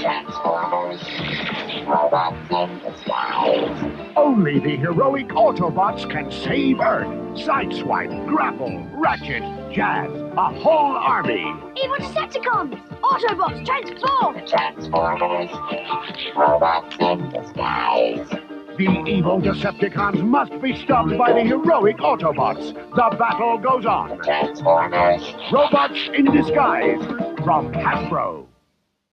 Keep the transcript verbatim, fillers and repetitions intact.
Transformers. Robots in disguise. Only the heroic Autobots can save Earth. Sideswipe, Grapple, Ratchet, Jazz, a whole army. Evil Decepticons! Autobots, transform! The Transformers. Robots in disguise. The evil Decepticons must be stopped by the heroic Autobots. The battle goes on. Transformers. Robots in disguise from Hasbro.